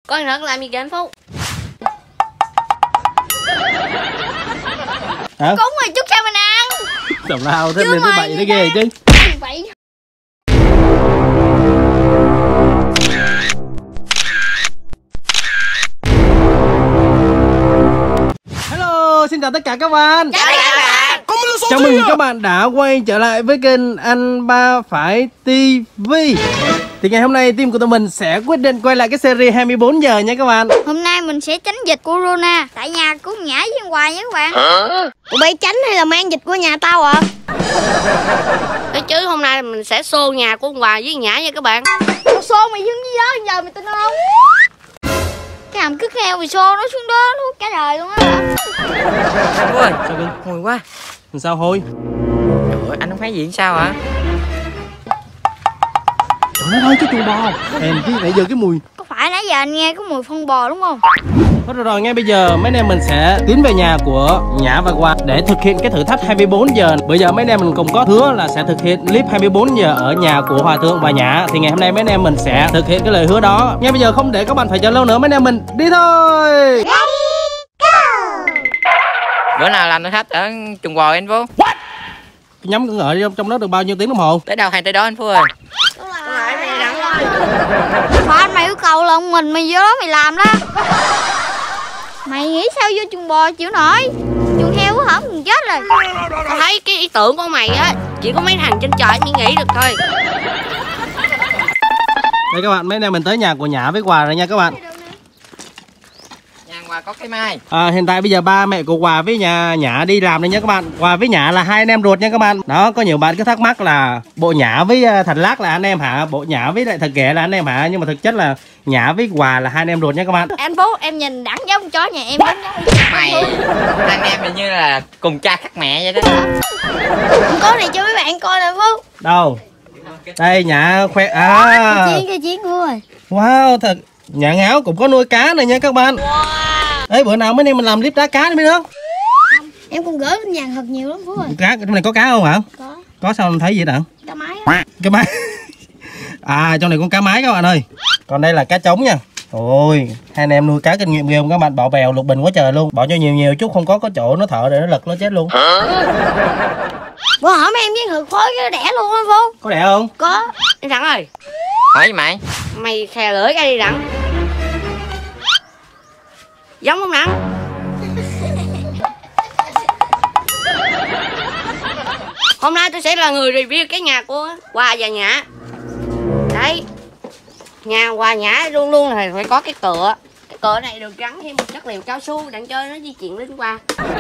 Con thật làm gì kìa anh Phú? Hả? Cúng rồi chút sao mình ăn. Tào lao thế nên cái bậy nó ghê chứ. Vậy. Hello, xin chào tất cả các bạn. Chào các bạn. Chào mừng các bạn đã quay trở lại với kênh Anh Ba Phải TV. Thì ngày hôm nay team của tụi mình sẽ quyết định quay lại cái series 24 giờ nha các bạn. Hôm nay mình sẽ tránh dịch corona tại nhà của Nhã với Hoài nha các bạn. Tụi bay tránh hay là mang dịch của nhà tao à? Thế chứ hôm nay mình sẽ xô nhà của Hoài với Nhã nha các bạn. Tao xô mày dưng với đó giờ mày tin không? Cái hàm cứt heo mày xô nó xuống đó luôn cả đời luôn á. Ôi, mùi quá. Sao Hôi? Trời ơi, anh không thấy gì sao hả? Trời ơi, cái chuồng bò. Em chứ nãy giờ cái mùi. Có phải nãy giờ anh nghe có mùi phân bò đúng không? Thôi rồi, ngay bây giờ mấy anh em mình sẽ tiến về nhà của Nhã và Hoa để thực hiện cái thử thách 24 giờ. Bây giờ mấy anh em mình cùng có hứa là sẽ thực hiện clip 24 giờ ở nhà của Hòa Thượng và Nhã. Thì ngày hôm nay mấy anh em mình sẽ thực hiện cái lời hứa đó. Ngay bây giờ không để các bạn phải chờ lâu nữa, mấy anh em mình đi thôi. Bữa nào làm thử thách ở chuồng bò anh Phú? Nhắm cửa ngợi trong đó được bao nhiêu tiếng đồng hồ? Tới đâu hay tới đó anh Phú ơi. Phải mày yêu cầu là mình mày vô đó mày làm đó. Mày nghĩ sao vô chuồng bò chịu nổi? Chuồng heo quá hả mình chết rồi. Tao thấy cái ý tưởng của mày á chỉ có mấy thằng trên trời mới nghĩ được thôi. Đây các bạn, mấy anh em mình tới nhà của Nhã với Hòa rồi nha các bạn. Nhà Hòa có cây mai. Hiện tại bây giờ ba mẹ của Hòa với Nhã đi làm đây nha các bạn. Hòa với Nhã là hai anh em ruột nha các bạn. Đó, có nhiều bạn cứ thắc mắc là bộ Nhã với Thạch Lác là anh em hả? Bộ Nhã với lại Thật Ghẻ là anh em hả? Nhưng mà thực chất là Nhã với Hòa là hai anh em ruột nha các bạn. Anh Phú, em nhìn đẳng giống chó nhà em giống Mày, anh em mình như là cùng cha khác mẹ vậy đó. có này cho mấy bạn coi nè Phú. Đâu? Đây Nhã khoe Cái chiến của rồi. Wow, thật Nhã Ngáo cũng có nuôi cá này nha các bạn. Ê, bữa nào mấy anh em mình làm clip đá cá đi biết không? Em cũng gửi lên nhà thật nhiều lắm Phú ơi. Cá trong này có cá không hả? Có sao không thấy gì đâu? Cá mái á. Cá mái. Trong này con cá mái các bạn ơi. Còn đây là cá trống nha. Ôi, hai anh em nuôi cá kinh nghiệm ghê không các bạn, bỏ bèo lục bình quá trời luôn. Bỏ cho nhiều chút không có chỗ nó thở để nó lật nó chết luôn. Bữa hỏi mấy em với Hực phối cái đẻ luôn á Phú. Có đẻ không? Có. Anh Thắng ơi. Hỏi gì mày? Mày khè lưỡi cái đi Đặng. Giống không Đặng? Hôm nay tôi sẽ là người review cái nhà của Hòa và Nhã. Đấy. Nhà Hòa Nhã luôn luôn là phải có cái cửa. Cái cửa này được gắn thêm một chất liệu cao su đặng chơi nó di chuyển lên qua.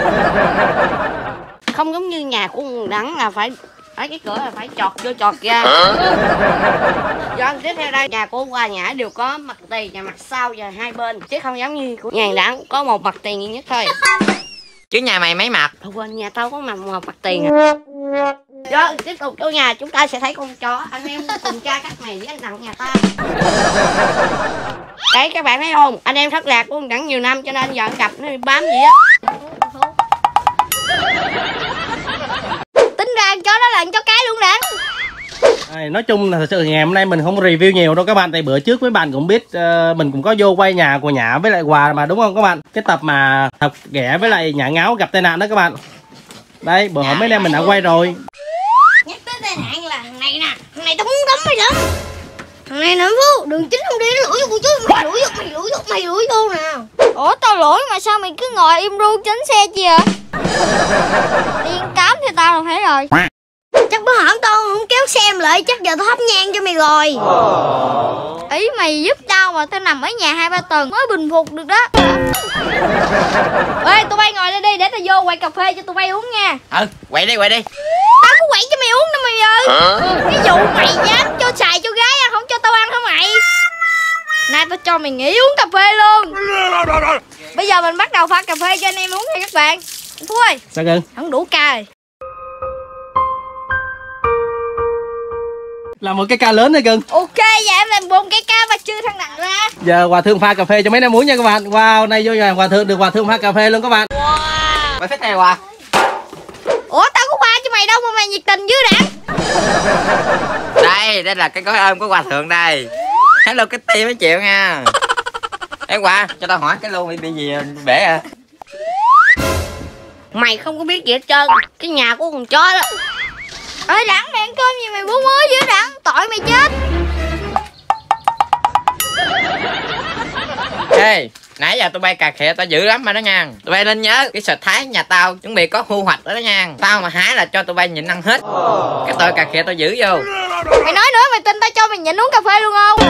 Không giống như nhà của Đặng là phải cái cửa là phải chọt vô chọt ra. Rồi tiếp theo đây, nhà của Hòa Nhã đều có mặt tiền và mặt sau và hai bên, chứ không giống như của nhà Đặng có một mặt tiền duy nhất thôi. Chứ nhà mày mấy mặt? Thôi quên, nhà tao có một mặt tiền à. Rồi tiếp tục vô nhà chúng ta sẽ thấy con chó. Anh em cùng cha các mày với anh Đặng nhà ta. Đấy các bạn thấy không? Anh em thất lạc của anh Đặng nhiều năm cho nên giờ gặp nó bám gì á. Tính ra con chó đó là con chó cái luôn Đặng. Nói chung là thật sự ngày hôm nay mình không review nhiều đâu các bạn. Tại bữa trước mấy bạn cũng biết mình cũng có vô quay nhà của Nhã với lại Hòa mà đúng không các bạn? Cái tập mà Thật Ghẻ với lại Nhã Ngáo gặp tai nạn đó các bạn. Đây bữa hôm mấy anh em mình đã quay rồi. Nhắc tới tai nạn là thằng này nè. Thằng này tao muốn đấm mày lắm. Thằng này nè Phú, đường chính không đi nó lủi vô chứ. Mày lủi vô nè. Ủa tao lủi mà sao mày cứ ngồi im ru tránh xe chi vậy? Điên cám thì tao là thấy rồi. Chắc bữa hổm tao không kéo xe em lại, chắc giờ tao thắp nhang cho mày rồi. Ý mày giúp tao mà tao nằm ở nhà 2-3 tuần mới bình phục được đó. Ê tụi bay ngồi đây đi để tao vô quậy cà phê cho tụi bay uống nha. Quậy đi. Tao có quậy cho mày uống đâu mày ơi. Ví dụ mày dám cho xài cho gái không cho tao ăn hả mày? Nay tao cho mày nghỉ uống cà phê luôn. Bây giờ mình bắt đầu pha cà phê cho anh em uống nha các bạn. Phú ơi. Sao cưng? Không đủ ca rồi. Làm một cái ca lớn thôi cưng. Ok, giờ em làm 4 cái ca và chưa thằng Đặng ra. Giờ Hòa Thượng pha cà phê cho mấy anh em uống nha các bạn. Wow, nay vô nhà Hòa Thượng được Hòa Thượng pha cà phê luôn các bạn. Wow. Mày thích này Hòa? Ủa tao có pha cho mày đâu mà mày nhiệt tình dữ Đặng. Đây là cái gói ôm của Hòa Thượng đây. Hello Kitty mấy triệu nha. Ê Hòa, cho tao hỏi cái lô bị gì bể à? Mày không có biết gì hết trơn. Cái nhà của con chó đó. Ê Đẳng, mày ăn cơm gì mày bố mới dữ Đẳng. Tội mày chết. Ê, nãy giờ tụi bay cà khịa tao dữ lắm mà đó nha. Tụi bay nên nhớ cái sệt thái nhà tao chuẩn bị có thu hoạch đó nha. Tao mà hái là cho tụi bay nhịn ăn hết. Cái tội cà khịa tao giữ vô. Mày nói nữa, mày tin tao cho mày nhịn uống cà phê luôn không?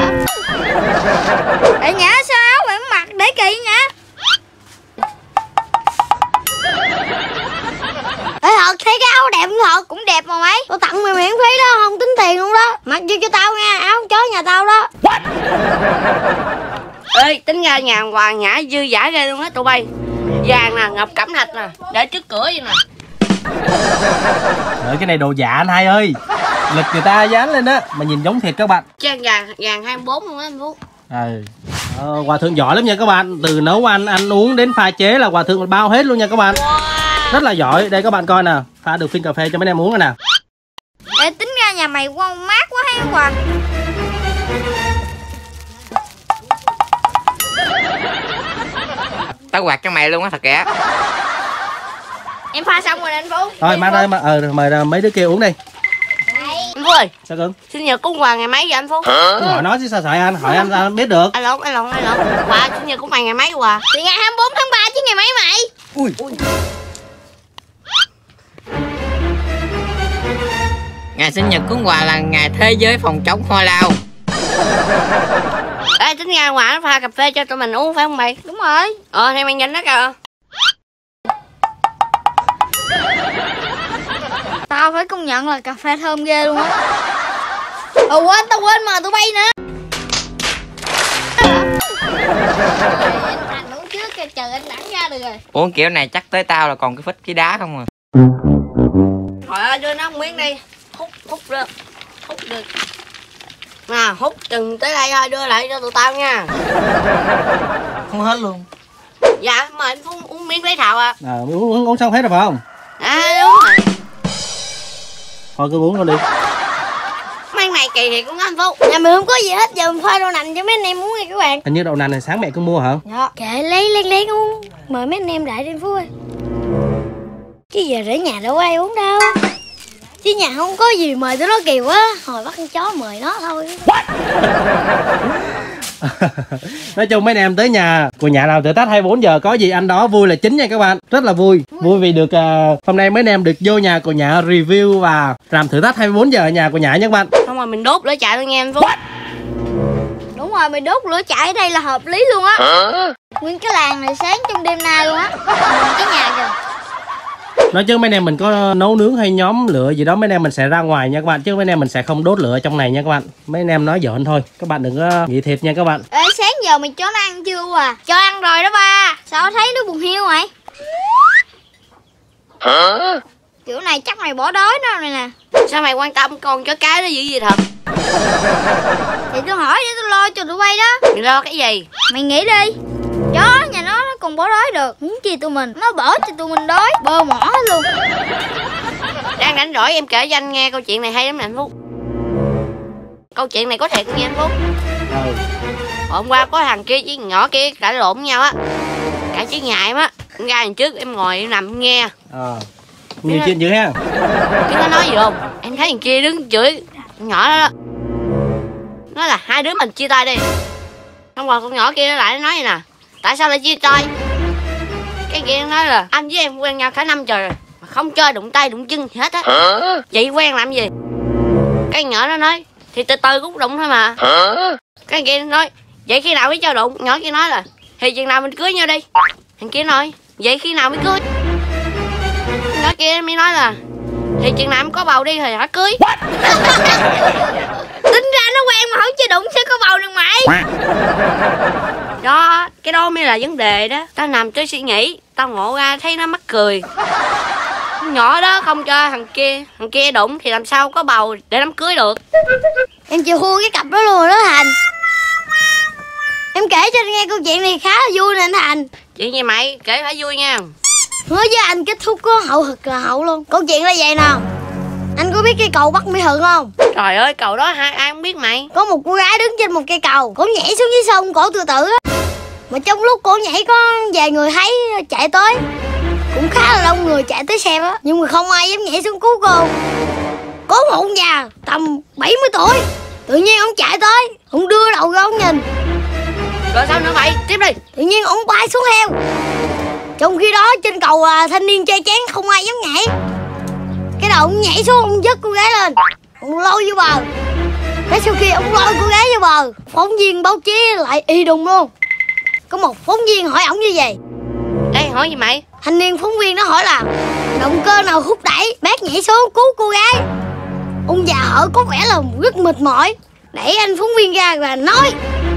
Ê Nhã, sao áo mày mặc để kỳ Nhã? Ê Thật, thấy cái áo đẹp không Thật? Cũng đẹp mà mày. Tao tặng mày miễn phí đó, không tính tiền luôn đó. Mặc vô cho tao nha, áo chó nhà tao đó. Ê, tính ra nhà Hoàng Nhã dư dả ghê luôn á tụi bay. Vàng nè, ngọc cẩm thạch nè, để trước cửa vậy nè. Cái này đồ giả anh hai ơi. Lịch người ta dán lên á mà nhìn giống thiệt các bạn. Trang vàng 24 luôn á anh Phú. Hòa thượng giỏi lắm nha các bạn. Từ nấu ăn uống đến pha chế là hòa thượng bao hết luôn nha các bạn. Rất là giỏi. Đây các bạn coi nè, pha được phin cà phê cho mấy em uống rồi nè. Ê, tính ra nhà mày mát quá hay không Hoàng? Tao quạt cho mày luôn á thật kìa. Em pha xong rồi nè anh Phú. Thôi mang đây mời mấy đứa kia uống đi. Anh Phú ơi, Sao cưng? sinh nhật của Hoàng ngày mấy vậy anh Phú? Hỏi nó chứ sao sợ anh, hỏi anh biết được. Anh lộn. Hòa, sinh nhật của mày ngày mấy Hòa? Thì ngày 24 tháng 3 chứ ngày mấy mày? Ui. Ngày sinh nhật của Hòa là ngày thế giới phòng chống ho lao. Ê, tính ra Hòa nó pha cà phê cho tụi mình uống phải không mày? Đúng rồi. Thì mày nhìn nó kìa. Tao phải công nhận là cà phê thơm ghê luôn á. Tao quên mà tụi bay nữa. Anh uống trước kìa, chờ anh Đẳng ra được rồi. Uống kiểu này chắc tới tao là còn cái phích cái đá không à. Trời ơi, đưa nó một miếng đi. Hút được. Nè, hút chừng tới đây thôi, đưa lại cho tụi tao nha. Không hết luôn. Dạ, mời anh Phú uống miếng lấy thạo à. Uống xong hết rồi phải không? Đúng rồi. Thôi cứ uống luôn đi. Mang này kỳ thiệt cũng anh Phú. Nhà mình không có gì hết, giờ mình pha đậu nành cho mấy anh em uống nha các bạn. Hình như đậu nành này sáng mẹ cứ mua hả? Dạ. Kệ lấy uống. Mời mấy anh em lại đi Phú ơi. Chứ giờ để nhà đâu có ai uống đâu. Chứ nhà không có gì mời tụi nó kỳ quá. Hồi bắt con chó mời nó thôi. Nói chung mấy anh em tới nhà của nhà làm thử thách 24 giờ có gì anh đó vui là chính nha các bạn. Rất là vui vì được hôm nay mấy anh em được vô nhà của nhà review và làm thử thách 24 giờ ở nhà của nhà nha các bạn. Xong rồi mình đốt lửa chạy luôn nha anh Phú. Đúng rồi, mày đốt lửa chạy ở đây là hợp lý luôn á. Nguyên cái làng này sáng trong đêm nay luôn á. Cái nhà kìa. Nói chứ mấy anh em mình có nấu nướng hay nhóm lửa gì đó mấy anh em mình sẽ ra ngoài nha các bạn, chứ mấy anh em mình sẽ không đốt lửa trong này nha các bạn. Mấy anh em nói giỡn thôi, các bạn đừng có nghĩ thiệt nha các bạn. Ê, sáng giờ mày cho nó ăn chưa à? Cho ăn rồi đó ba. Sao thấy nó buồn hiu vậy? Kiểu này chắc mày bỏ đói nó này nè. Sao mày quan tâm con chó cái đó dữ gì thật? Thì tôi hỏi để tôi lo cho tụi bay đó. Mày lo cái gì? Mày nghĩ đi. Chó nhà nó còn bỏ đói được. Huống chi tụi mình. Nó bỏ cho tụi mình đói. Bơ mỏ hết luôn. Đang rảnh rỗi em kể cho anh nghe câu chuyện này hay lắm nè anh Phú. Câu chuyện này có thiệt nha anh Phú. Hôm qua có thằng kia với nhỏ kia cãi lộn với nhau á. Cãi chứ nhà em á. Em ra đằng trước em ngồi em nằm em nghe. Nhiều chuyện dữ ha. Chứ nó nói gì không? Em thấy thằng kia đứng chửi con nhỏ đó, nói là hai đứa mình chia tay đi. Xong rồi con nhỏ kia nó lại nói vậy nè, tại sao lại chia tay? Cái kia nói là anh với em quen nhau cả năm trời rồi mà không chơi đụng tay đụng chân gì hết á. Vậy quen làm gì? Cái nhỏ nó nói thì từ từ cũng đụng thôi mà. Cái kia nói vậy khi nào mới cho đụng? Nhỏ kia nói là thì chừng nào mình cưới nhau đi. Thằng kia nói vậy khi nào mới cưới? Nhỏ kia mới nói là thì chừng nào em có bầu đi thì hả cưới. Tính ra nó quen mà không chơi đụng sẽ có bầu được mày. Đó, cái đó mới là vấn đề đó. Tao nằm tôi suy nghĩ, tao ngộ ra thấy nó mắc cười. Con nhỏ đó không cho thằng kia đụng thì làm sao có bầu để đám cưới được. Em chịu thua cái cặp đó luôn rồi đó Thành. Em kể cho anh nghe câu chuyện này khá là vui nè anh Thành. Chuyện gì mày, kể phải vui nha. Hứa với anh kết thúc có hậu thật là hậu luôn. Câu chuyện là vậy nè. Anh có biết cái cầu Bắc Mỹ Thuận không? Trời ơi, cầu đó ai không biết mày. Có một cô gái đứng trên một cây cầu. Cổ nhảy xuống dưới sông, cổ tự tử á. Mà trong lúc cô nhảy có vài người thấy chạy tới, cũng khá là đông người chạy tới xem á, nhưng mà không ai dám nhảy xuống cứu cô. Có một ông già tầm 70 tuổi, tự nhiên ông chạy tới, ông đưa đầu ra ông nhìn. Rồi sao nữa vậy? Tiếp đi. Tự nhiên ông bay xuống heo. Trong khi đó trên cầu thanh niên chơi chén không ai dám nhảy. Cái đầu ông nhảy xuống, ông vớt cô gái lên, ông lôi vô bờ. Cái sau khi ông lôi cô gái vô bờ, phóng viên báo chí lại y đùng luôn. Có một phóng viên hỏi ổng như vậy. Đây hỏi gì mày? Thanh niên phóng viên nó hỏi là động cơ nào thúc đẩy bác nhảy xuống cứu cô gái. Ông già hỏi có vẻ là rất mệt mỏi, đẩy anh phóng viên ra và nói: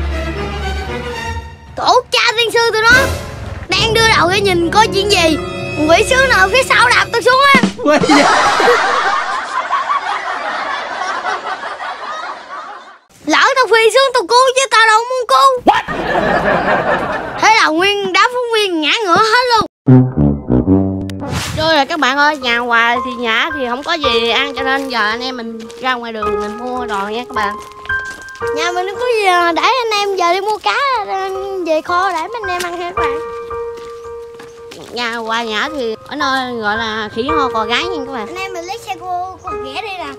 tổ cha tiên sư tụi nó đang đưa đầu ra nhìn coi chuyện gì, quỷ sứ nào phía sau đạp tôi xuống á. Lỡ tao phi xuống tao cứu chứ tao đâu muốn cứu. Thế là nguyên đám phóng viên ngã ngửa hết luôn. Rồi là các bạn ơi, nhà Hòa thì nhã thì không có gì ăn, cho nên giờ anh em mình ra ngoài đường mình mua đồ nha các bạn. Nhà mình có gì để anh em giờ đi mua cá về kho để mấy anh em ăn ha các bạn. Nhà Hòa nhã thì ở nơi gọi là khỉ ho cò gái nha các bạn. Anh em mình lấy xe cô ghé đi nè.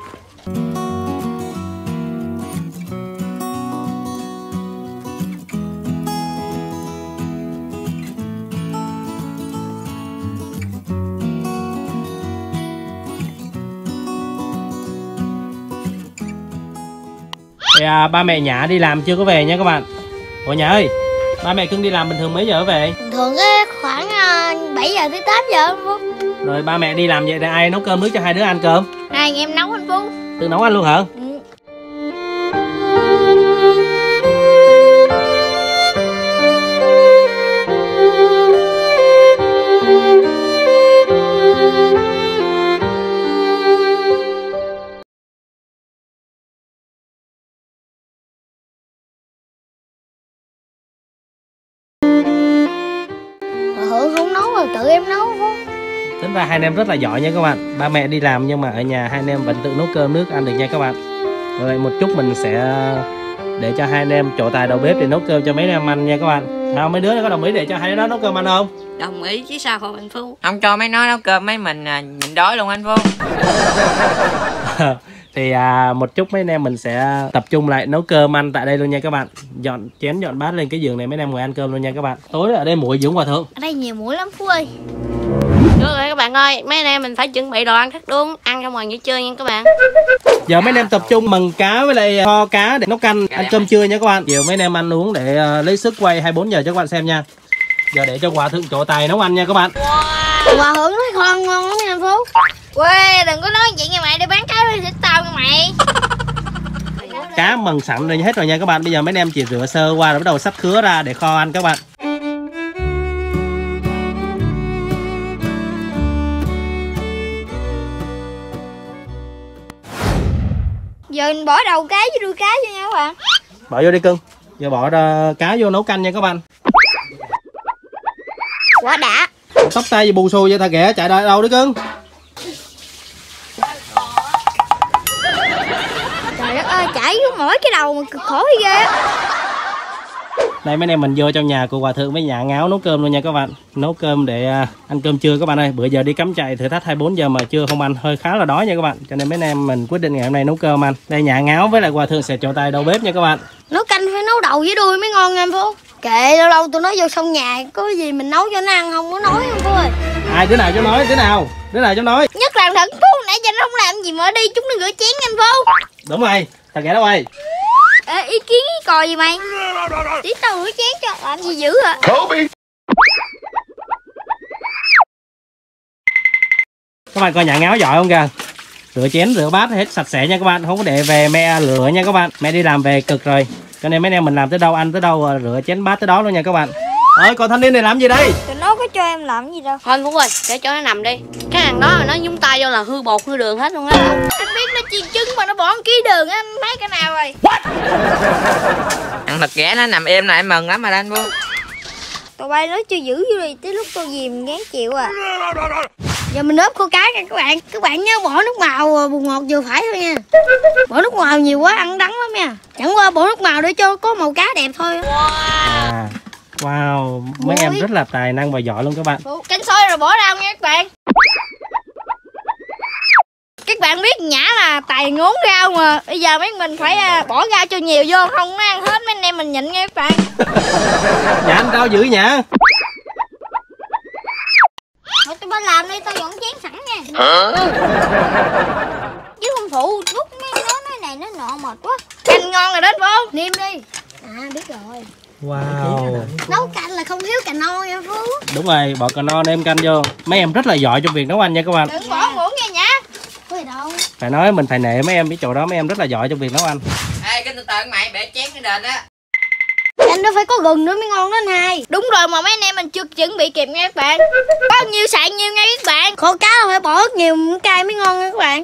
Thì ba mẹ Nhã đi làm chưa có về nha các bạn. Ủa Nhã ơi, ba mẹ Cưng đi làm bình thường mấy giờ về? Thường khoảng 7 giờ tới 8 giờ anh Phú. Rồi ba mẹ đi làm vậy thì ai nấu cơm nước cho hai đứa ăn cơm? Hai anh em nấu anh Phú. Tự nấu ăn luôn hả? Hưởng không nấu rồi tự em nấu Phú. Tính ra hai anh em rất là giỏi nha các bạn. Ba mẹ đi làm nhưng mà ở nhà hai anh em vẫn tự nấu cơm nước ăn được nha các bạn. Rồi một chút mình sẽ để cho hai anh em trổ tài đầu bếp để nấu cơm cho mấy em ăn nha các bạn. Nào mấy đứa có đồng ý để cho hai đứa đó nấu cơm ăn không? Đồng ý chứ sao không anh Phú? Không cho mấy nó nấu cơm mấy mình nhịn đói luôn anh Phú. Thì một chút mấy anh em mình sẽ tập trung lại nấu cơm ăn tại đây luôn nha các bạn. Dọn chén dọn bát lên cái giường này mấy anh em ngồi ăn cơm luôn nha các bạn. Tối ở đây muỗi dữ Hòa Thượng. Ở đây nhiều muỗi lắm Phú ơi. Được rồi các bạn ơi, mấy anh em mình phải chuẩn bị đồ ăn thức đuông, ăn trong ngoài nghỉ trưa nha các bạn. Giờ mấy anh em tập trung mần cá với lại kho cá để nấu canh ăn cơm trưa nha các bạn. Chiều mấy anh em ăn uống để lấy sức quay 24 giờ cho các bạn xem nha. Giờ để cho Hòa Thượng trổ tài nấu ăn nha các bạn. Hòa Thượng nói kho ăn ngon lắm nha anh Phú. Quê đừng có nói vậy nha mày, đi bán cá đi xịt tao nha mày. Cá mần sẵn rồi hết rồi nha các bạn. Bây giờ mấy anh em chỉ rửa sơ qua rồi bắt đầu xắt khứa ra để kho ăn các bạn. Giờ mình bỏ đầu cá với đuôi cá vô nha các bạn. Bỏ vô đi Cưng. Giờ bỏ cá vô nấu canh nha các bạn. Quá đã. Tóc tay gì bù xù vậy thà ghẻ chạy đâu đấy Cưng. Trời đất ơi, chảy xuống mỗi cái đầu mà cực khổ ghê á. Đây mấy anh em mình vô trong nhà của Hòa Thượng với nhà Ngáo nấu cơm luôn nha các bạn. Nấu cơm để ăn cơm trưa các bạn ơi. Bữa giờ đi cắm trại thử thách 24 giờ mà chưa không ăn hơi khá là đói nha các bạn. Cho nên mấy anh em mình quyết định ngày hôm nay nấu cơm ăn. Đây nhà Ngáo với lại Hòa Thượng sẽ trổ tay đầu bếp nha các bạn. Nấu canh phải nấu đầu với đuôi mới ngon nha anh Phú. Kệ lâu lâu tụi nó vô trong nhà có gì mình nấu cho nó ăn không có nói anh Phú ơi. Ai đứa nào cho nói, đứa nào cho nói. Nhất là thằng Phú nãy giờ nó không làm gì mà ở đi chúng nó rửa chén anh Phú. Đúng rồi, thằng ghẻ đâu ơi. Ê, ý kiến ý còi gì mày? Tí tao rửa chén cho làm gì dữ hả? Các bạn coi nhà Ngáo giỏi không kìa. Rửa chén rửa bát hết sạch sẽ nha các bạn. Không có để về mẹ rửa nha các bạn. Mẹ đi làm về cực rồi. Cho nên mấy anh em mình làm tới đâu ăn tới đâu, rửa chén bát tới đó luôn nha các bạn. Ơi còn thanh niên này làm gì đây? Tụi nó có cho em làm gì đâu. Thôi anh Phú ơi, để cho nó nằm đi. Cái thằng đó nó nhúng tay vô là hư bột hư đường hết luôn á. Anh biết nó chiên trứng mà nó bỏ 1 ký đường á, anh thấy cái nào rồi? Ăn thịt ghẻ nó nằm im lại mừng lắm mà anh Phú. Tụi bay nói chưa giữ vô đi, tới lúc tôi gì mình gán chịu à. Giờ mình ốp khô cá nha các bạn. Các bạn nhớ bỏ nước màu bột ngọt vừa phải thôi nha. Bỏ nước màu nhiều quá ăn đắng lắm nha. Chẳng qua bỏ nước màu để cho có màu cá đẹp thôi. Wow, mấy em rất là tài năng và giỏi luôn các bạn. Canh sôi rồi bỏ rau nha các bạn. Các bạn biết Nhã là tài ngốn rau mà. Bây giờ mấy mình phải bỏ rau cho nhiều vô, không nó ăn hết mấy anh em mình nhịn nha các bạn. Nhã ăn rau dữ Nhã. Thôi tụi bay làm đi, tao dọn chén sẵn nha. Chứ không phụ lúc mấy nói này nó nọ mệt quá. Canh ngon rồi đến vô, niêm đi. À biết rồi. Wow. Nấu canh là không thiếu cà no nha Phú. Đúng rồi, bỏ cà no nêm canh vô. Mấy em rất là giỏi trong việc nấu ăn nha các bạn. Đừng bỏ muỗng nha Nhã. Có gì đâu. Phải nói mình phải nể mấy em cái chỗ đó, mấy em rất là giỏi trong việc nấu ăn. Ê cái từ từ mày bể chén cái đền á. Canh nó phải có gừng nữa mới ngon đó này. Đúng rồi mà mấy anh em mình chưa chuẩn bị kịp nha các bạn. Bao nhiêu xài nhiêu nha các bạn. Kho cá là phải bỏ rất nhiều cay mới ngon nha các bạn.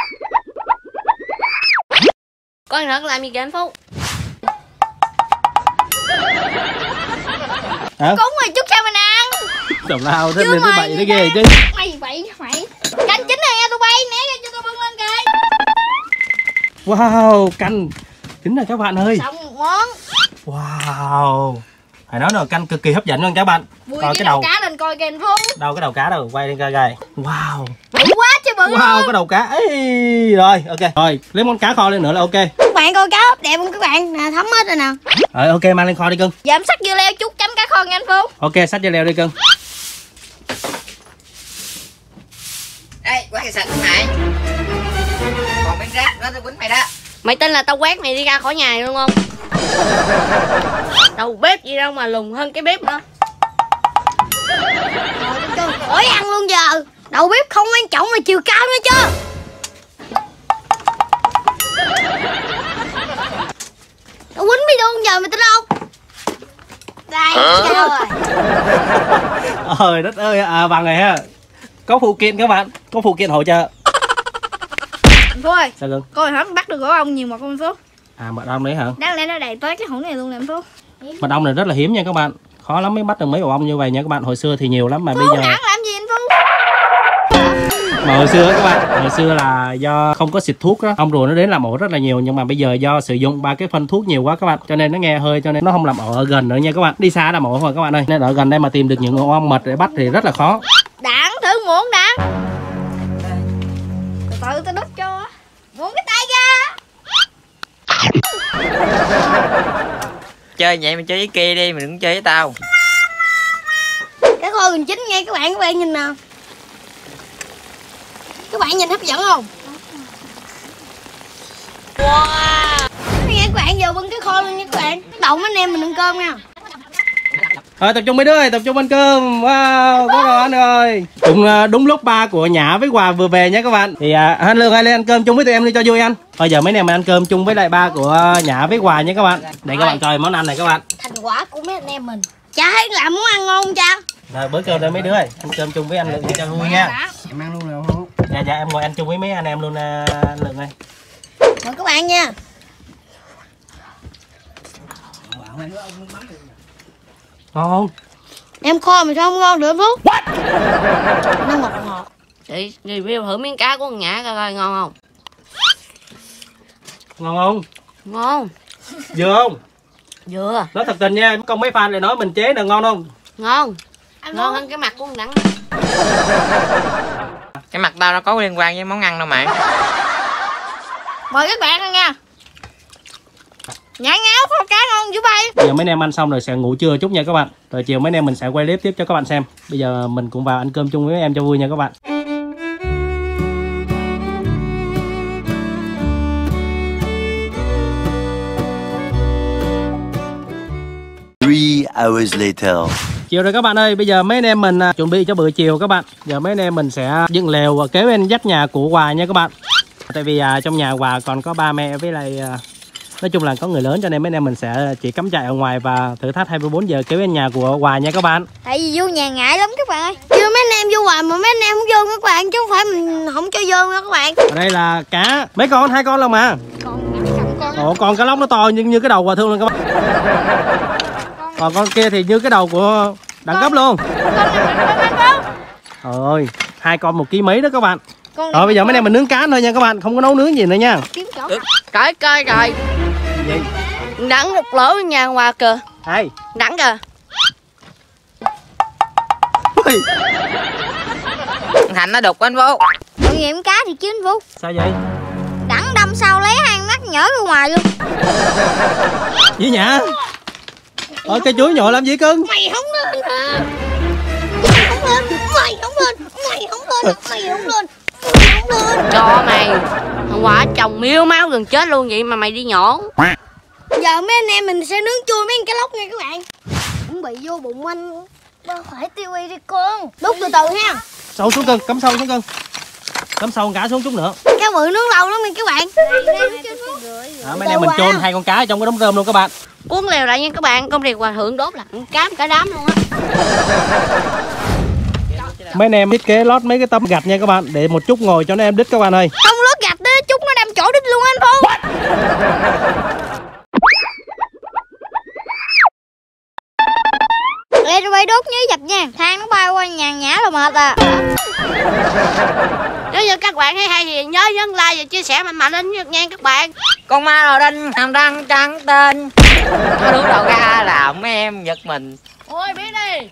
Con thật làm gì kìa anh Phú? Hả? Cúng rồi chút sao mình ăn. Tào lao thế Chứ nên mày cái bậy nó ghê chứ. Mày bậy mày. Canh chín rồi nha tụi bay, né ra cho tao bưng lên coi. Wow, canh chín rồi các bạn ơi. Xong một món. Wow. Phải nói là canh cực kỳ hấp dẫn luôn các bạn. Bùi Coi cái đầu cá lên coi kìa anh Phú. Đâu cái đầu cá đâu, quay lên coi coi. Wow. Bự quá chứ bự. Wow, cái đầu cá. Ê, rồi, ok. Rồi, lấy món cá kho lên nữa là ok. Các bạn coi cá hấp đẹp không các bạn? Nè thấm hết rồi nè. Rồi ok, mang lên kho đi cưng. Giờ em sắc dưa leo chút chấm cá kho nha anh Phú. Ok, xách dưa leo đi cưng. Ê quét cái sạch mày. Còn miếng rác nó tao quýnh mày đó. Mày tin là tao quét mày đi ra khỏi nhà này luôn không? Đầu bếp gì đâu mà lùn hơn cái bếp nữa. Ổi ăn luôn giờ. Đầu bếp không quan trọng mà chiều cao nữa chứ. Tao quýnh mày luôn giờ mày tin không? Đây, rồi. Ơi đất ơi, bằng rồi ha. Có phụ kiện các bạn, có phụ kiện hỗ trợ. Anh Phú ơi, Sao cưng? coi hả bắt được gỗ ong nhiều mật không anh Phú? À, mật ong đấy hả? Đáng lẽ nó đầy tới cái hũ này luôn nè anh Phú. Mật ong này rất là hiếm nha các bạn. Khó lắm mới bắt được mấy ổ ong như vậy nha các bạn. Hồi xưa thì nhiều lắm mà Phú bây giờ nản làm gì anh Phú? mà hồi xưa các bạn, hồi xưa là do không có xịt thuốc đó, ong rùa nó đến làm ổ rất là nhiều, nhưng mà bây giờ do sử dụng ba cái phân thuốc nhiều quá các bạn, cho nên nó nghe hơi, cho nên nó không làm ổ ở gần nữa nha các bạn. Đi xa làm ổ thôi các bạn ơi. Nên ở gần đây mà tìm được những ổ ong mật để bắt thì rất là khó. Đạn thử muỗng đã. Từ từ tao đút cho. Muỗng cái tay ra. Chơi vậy mày chơi với kia đi, mày đừng chơi với tao. Cái kho gần chín nghe các bạn nhìn nào. Các bạn nhìn hấp dẫn không? Wow. Nghe các bạn giờ bưng cái kho lên nha các bạn. Đậu mấy anh em mình ăn cơm nha. Rồi tập trung mấy đứa ơi, tập trung ăn cơm. Wow, có rồi anh ơi. Cũng đúng lúc ba của Nhã với Hòa vừa về nha các bạn. Thì anh Lương hay lên ăn cơm chung với tụi em đi cho vui anh. Bây giờ mấy anh em ăn cơm chung với lại ba của Nhã với Hòa nha các bạn. Để các bạn coi món ăn này các bạn. Thành quả của mấy anh em mình. Cha thấy làm món ăn ngon không cha? Rồi bữa cơm đây mấy đứa ơi, ăn cơm chung với anh Lượng đi cho vui nha. Em ăn luôn được không? Dạ em ngồi ăn chung với mấy anh em luôn anh Lượng ơi. Mời các bạn nha. Ngon không? Em kho mà sao không ngon được Phú? Nó ngọt ngọt. Chị review thử miếng cá của con Nhã coi coi ngon không? Ngon không? Ngon. Vừa không? Vừa. Nói thật tình nha, không mấy fan lại nói mình chế là ngon không? Ngon. Ăn Ngon ngon. hơn cái mặt của con Đắng. Cái mặt tao nó có liên quan với món ăn đâu mày. Mời các bạn ăn nha. Nhã ngáo kho cá ngon dữ bay. Bây giờ mấy anh em ăn xong rồi sẽ ngủ trưa chút nha các bạn. Rồi chiều mấy anh em mình sẽ quay clip tiếp cho các bạn xem. Bây giờ mình cũng vào ăn cơm chung với mấy em cho vui nha các bạn. 3 hours later. Chiều rồi các bạn ơi, bây giờ mấy anh em mình chuẩn bị cho bữa chiều các bạn. Giờ mấy anh em mình sẽ dựng lều và kế bên dắt nhà của Hòa nha các bạn. Tại vì trong nhà Hòa còn có ba mẹ với lại nói chung là có người lớn, cho nên mấy anh em mình sẽ chỉ cắm trại ở ngoài và thử thách 24 giờ kế bên nhà của Hòa nha các bạn. Tại vì vô nhà ngại lắm các bạn ơi. Chưa mấy anh em vô hoài mà mấy anh em không vô các bạn, chứ không phải mình không cho vô nha các bạn. Ở đây là cá, mấy con, 2 con luôn mà. Con. Ồ, còn cá lóc nó to như cái đầu Hòa Thương luôn các bạn. Còn con kia thì như cái đầu của đẳng cấp luôn. Trời ơi, 2 con 1 kg mấy đó các bạn. Rồi bây giờ mấy anh em mình nướng cá thôi nha các bạn, không có nấu nướng gì nữa nha. Coi coi rồi. Gì? Đắng một lỗ nhà Hòa kìa. Ai? Đắng kìa. ơi. Thành nó đục anh Phú. Tội nghiệp con cá thì chứ anh Phú. Sao vậy? Đẳng đâm sau lấy hang mắt nhở ra ngoài luôn. Gì nhả? Ôi cây chuối nhồi làm gì cưng? Mày không lên hả? Mày không lên, mày không lên, mày không lên, mày không lên, mày không lên. Cho mày. Hôm qua chồng miếu máu gần chết luôn vậy mà mày đi nhổ. Giờ mấy anh em mình sẽ nướng chui mấy cái lóc nha các bạn. Cũng bị vô bụng anh. Đâu phải tivi đi con. Đút từ từ ha. Sâu xuống cưng, cắm sâu xuống cưng. Cắm sâu con cá xuống chút nữa. Cá bự nướng lâu lắm nha các bạn. Mấy anh em mình chôn 2 con cá trong cái đống rơm luôn các bạn. Cuốn lèo lại nha các bạn. Công việc hòa thượng đốt là cám cả đám luôn á. Mấy anh em thiết kế lót mấy cái tấm gạch nha các bạn, để một chút ngồi cho nó em đít các bạn ơi. Không lót gạch đó, chút nó đâm chỗ đít luôn anh Phong. Lê rồi bay đốt nhớ dập nha. Than nó bay qua nhàn nhã là mệt à. Nếu như các bạn thấy hay thì nhớ nhấn like và chia sẻ mạnh mạnh lên nha các bạn. Con ma lò đinh hàm răng trắng tên. Nó đuổi đầu ra làm mấy em giật mình. Ôi biết đi.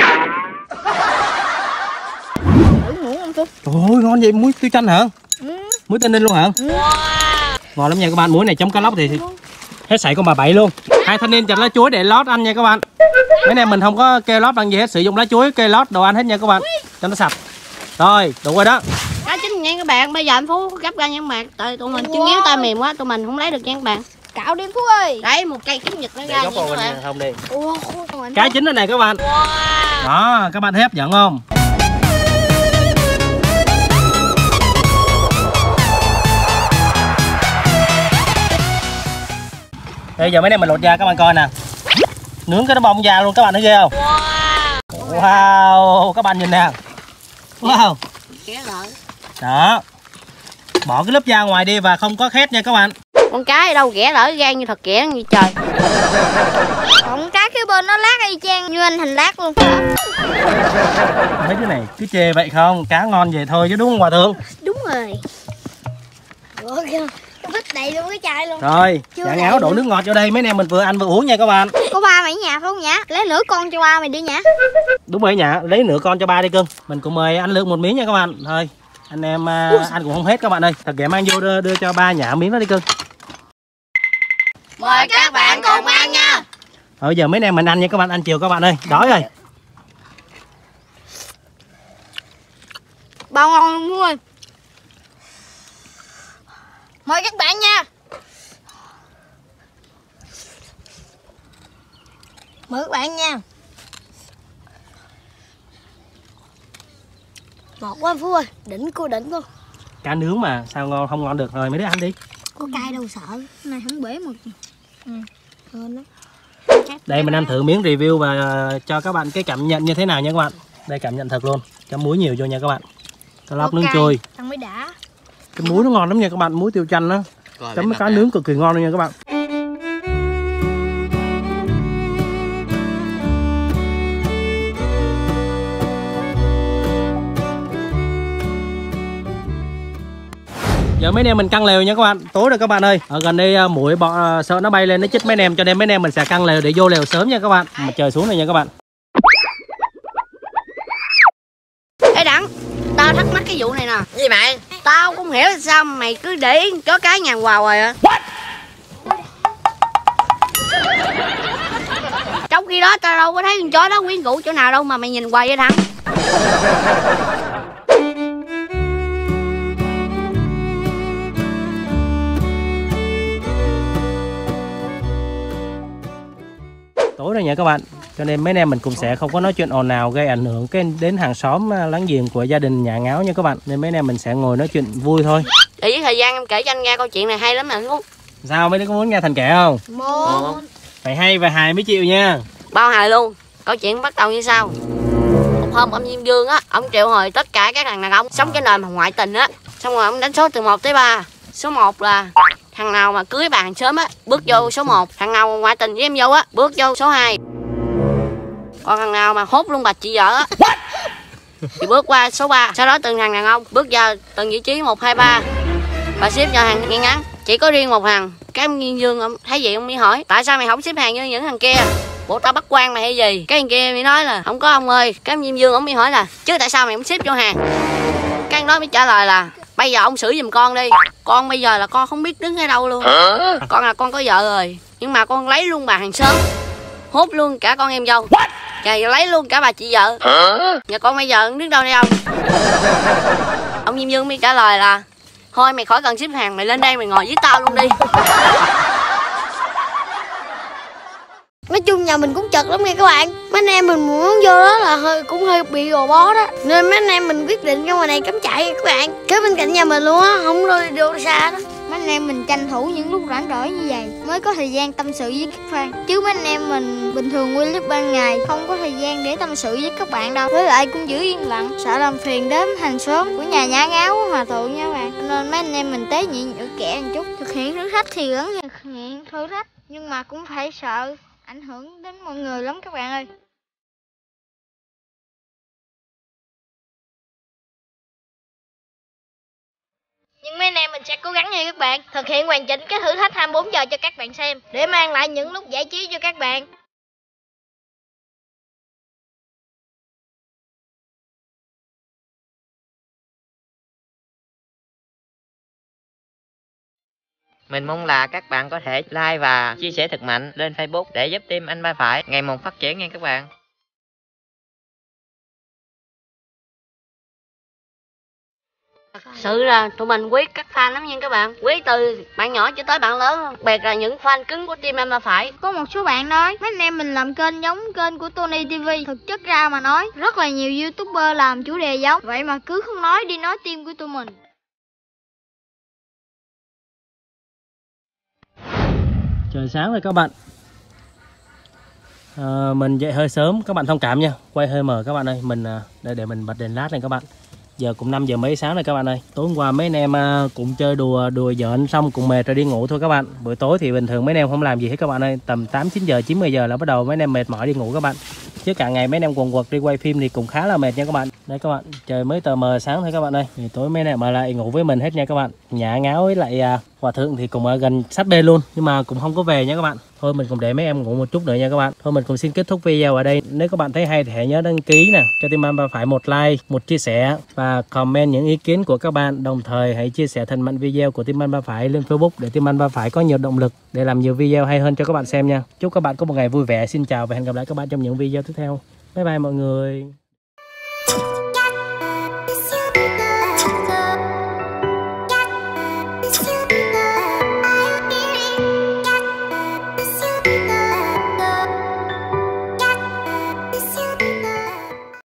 Trời ơi ngon vậy, muối tiêu chanh hả? Muối tây ninh luôn hả? Ngon lắm nha các bạn, muối này chấm cá lóc thì hết sảy con bà bảy luôn. 2 thanh niên chặt lá chuối để lót ăn nha các bạn. Mấy anh em mình không có kê lót bằng gì hết, sử dụng lá chuối kê lót đồ ăn hết nha các bạn, cho nó sạch. Rồi đủ rồi đó. Cá chín nha các bạn. Bây giờ anh Phú gấp ra nha các bạn. Tại tụi mình chân yếu tay mềm quá, tụi mình không lấy được nha các bạn. Cạo đi Phú ơi. Đấy, một cây kiếm nhật nó ra nha các bạn. Không đi. Ủa, Cá chín đây này các bạn. Đó, các bạn thấy hấp dẫn không? Bây giờ mấy em mình lột da các bạn coi nè. Nướng cái nó bong da luôn các bạn thấy ghê không? Wow, các bạn nhìn nè. Wow. Đó. Bỏ cái lớp da ngoài đi và không có khét nha các bạn. Con cá ở đâu ghẻ lỡ gan như thật ghẻ như trời. Còn cá cái bên nó lát y chang như anh Thành lát luôn. Mấy cái này cứ chê vậy không? Cá ngon vậy thôi chứ đúng không hòa thượng? Đúng rồi. Ủa kìa, nó vít đầy luôn cái chai luôn. Rồi, dạng áo đổ nước ngọt vô đây, mấy anh em mình vừa ăn vừa uống nha các bạn. Có ba mày ở nhà phải không nhá? Lấy nửa con cho ba mày đi nhá. Đúng rồi nhã, lấy nửa con cho ba đi cưng. Mình cũng mời anh Lương một miếng nha các bạn. Thôi, anh em ăn cũng không hết các bạn ơi. Thật kệ mang vô đưa cho ba nhã miếng đó đi cưng. Mời các bạn cùng ăn nha. Bây giờ mấy anh em mình ăn nha các bạn, ăn chiều các bạn ơi. Đói rồi. Bao ngon luôn ơi. Mời các bạn nha. Mời các bạn nha. Ngọt quá Phú ơi, đỉnh cô đỉnh luôn. Cá nướng mà, sao ngon không ngon được, rồi mấy đứa ăn đi. Có cay đâu sợ, cái này không bể một. Đó. Đây mình ăn thử miếng review và cho các bạn cái cảm nhận như thế nào nha các bạn. Đây cảm nhận thật luôn, cho muối nhiều vô nha các bạn. Cá lóc nướng chui. Ăn mới đã. Cái muối nó ngon lắm nha các bạn, muối tiêu chanh đó. Chấm cá nướng cực kỳ ngon luôn nha các bạn. Giờ mấy anh em mình căng lều nha các bạn. Tối rồi các bạn ơi. Ở gần đây muỗi bọ sợ nó bay lên nó chích mấy anh em, cho nên mấy anh em mình sẽ căng lều để vô lều sớm nha các bạn. Mặt trời xuống này nha các bạn. Ê Đặng, tao thắc mắc cái vụ này nè. Gì mày? Tao không hiểu sao mày cứ để chó cái nhàn hoài hoài à. Trong khi đó tao đâu có thấy con chó đó quyến rũ chỗ nào đâu mà mày nhìn hoài vậy Thắng. Tối rồi nha các bạn, cho nên mấy anh em mình cũng sẽ không có nói chuyện ồn ào gây ảnh hưởng đến hàng xóm láng giềng của gia đình nhà Ngáo nha các bạn. Nên mấy anh em mình sẽ ngồi nói chuyện vui thôi. Để với thời gian em kể cho anh nghe câu chuyện này hay lắm nè anh Phú. Sao mấy đứa có muốn nghe Thành kể không? Một. Phải hay và hài mới chịu nha. Bao hài luôn. Câu chuyện bắt đầu như sau. Một hôm ông Diêm Dương á, ông triệu hồi tất cả các thằng đàn ông sống trên đời mà ngoại tình á. Xong rồi ông đánh số từ 1 tới 3. Số 1 là thằng nào mà cưới bà hàng xóm á, bước vô số 1. Thằng nào mà ngoại tình với em dâu á, bước vô số 2. Còn thằng nào mà hốt luôn bà chị vợ á thì bước qua số 3. Sau đó từng thằng đàn ông bước vào từng vị trí 1, 2, 3 và xếp vào hàng ngắn. Chỉ có riêng một thằng. Cái ông Nghiên Dương ông thấy vậy ông mới hỏi: tại sao mày không xếp hàng như những thằng kia? bộ tao bắt quan mày hay gì? Cái thằng kia mới nói là không có ông ơi. Cái Diêm Dương ông mới hỏi là chứ tại sao mày không xếp vô hàng? Cái đó mới trả lời là bây giờ ông xử giùm con đi. Con bây giờ là con không biết đứng ở đâu luôn. Con là con có vợ rồi, nhưng mà con lấy luôn bà hàng xóm, hốt luôn cả con em dâu, và lấy luôn cả bà chị vợ. Nhà con bây giờ đứng đâu đây ông? Ông Diêm Dương mới trả lời là thôi mày khỏi cần xếp hàng, mày lên đây mày ngồi với tao luôn đi. Nói chung nhà mình cũng chật lắm nha các bạn. Mấy anh em mình muốn vô đó là cũng hơi bị gò bó đó, nên mấy anh em mình quyết định ra ngoài này cắm trại các bạn, kế bên cạnh nhà mình luôn á, không đi đâu xa đó. Mấy anh em mình tranh thủ những lúc rảnh rỗi như vậy mới có thời gian tâm sự với các fan, chứ mấy anh em mình bình thường quay clip ban ngày không có thời gian để tâm sự với các bạn đâu. Với lại cũng giữ yên lặng, sợ làm phiền đến hàng xóm của nhà nhã ngáo hòa thượng nha các bạn, nên mấy anh em mình tế nhị nhựa kẻ một chút. Thực hiện thử thách thì vẫn thực hiện thử thách, nhưng mà cũng phải sợ ảnh hưởng đến mọi người lắm các bạn ơi. Nhưng mấy anh em mình sẽ cố gắng nha các bạn, thực hiện hoàn chỉnh cái thử thách 24 giờ cho các bạn xem, để mang lại những lúc giải trí cho các bạn. Mình mong là các bạn có thể like và chia sẻ thật mạnh lên Facebook để giúp team Anh Ba Phải ngày một phát triển nha các bạn. Sự là tụi mình quý các fan lắm nha các bạn, quý từ bạn nhỏ cho tới bạn lớn, đặc biệt là những fan cứng của team Anh Ba Phải. Có một số bạn nói mấy anh em mình làm kênh giống kênh của Tony TV, thực chất ra mà nói rất là nhiều YouTuber làm chủ đề giống, vậy mà cứ không nói đi nói team của tụi mình. Trời sáng rồi các bạn. Mình dậy hơi sớm, các bạn thông cảm nha, quay hơi mờ các bạn ơi. Mình để mình bật đèn lát lên các bạn. Giờ cũng 5 giờ mấy sáng rồi các bạn ơi. Tối hôm qua mấy anh em cũng chơi đùa giỡn xong cũng mệt rồi đi ngủ thôi các bạn. Buổi tối thì bình thường mấy anh em không làm gì hết các bạn ơi. Tầm 8, 9 giờ, 9, 10 giờ là bắt đầu mấy anh em mệt mỏi đi ngủ các bạn. Chứ cả ngày mấy anh em quần quật đi quay phim thì cũng khá là mệt nha các bạn. Đấy các bạn, trời mới tờ mờ sáng thôi các bạn ơi. Thì tối mấy anh em mà lại ngủ với mình hết nha các bạn. Nhã ngáo với lại Hòa Thượng thì cũng ở gần sát bên luôn, nhưng mà cũng không có về nha các bạn. Thôi mình cũng để mấy em ngủ một chút nữa nha các bạn. Thôi mình cũng xin kết thúc video ở đây. Nếu các bạn thấy hay thì hãy nhớ đăng ký nè, cho team Anh Ba Phải một like, một chia sẻ và comment những ý kiến của các bạn. Đồng thời hãy chia sẻ thật mạnh video của team Anh Ba Phải lên Facebook để team Anh Ba Phải có nhiều động lực để làm nhiều video hay hơn cho các bạn xem nha. Chúc các bạn có một ngày vui vẻ. Xin chào và hẹn gặp lại các bạn trong những video tiếp theo. Bye bye mọi người.